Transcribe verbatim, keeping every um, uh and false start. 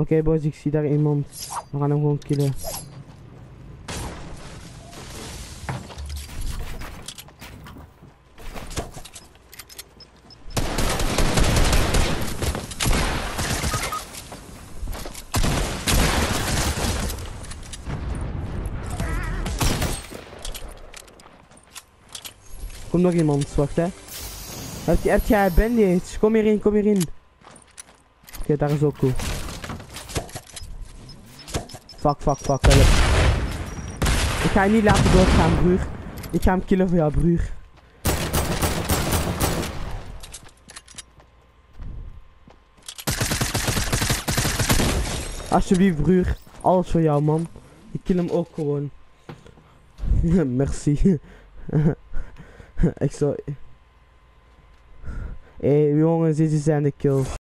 okay, boys, ik zie daar iemand. We gaan hem gewoon killen. Komt nog iemand, wacht hè. Heb je, heb jij bandage? Kom hierin, kom hierin. Oké, okay, daar is ook cool. Fuck, fuck, fuck, help. Ik ga je niet laten doodgaan, broer. Ik ga hem killen voor jou, broer. Alsjeblieft, broer. Alles voor jou, man. Ik kill hem ook gewoon. Merci. Ik zou... Hé, hey, jongens, dit zijn de kills.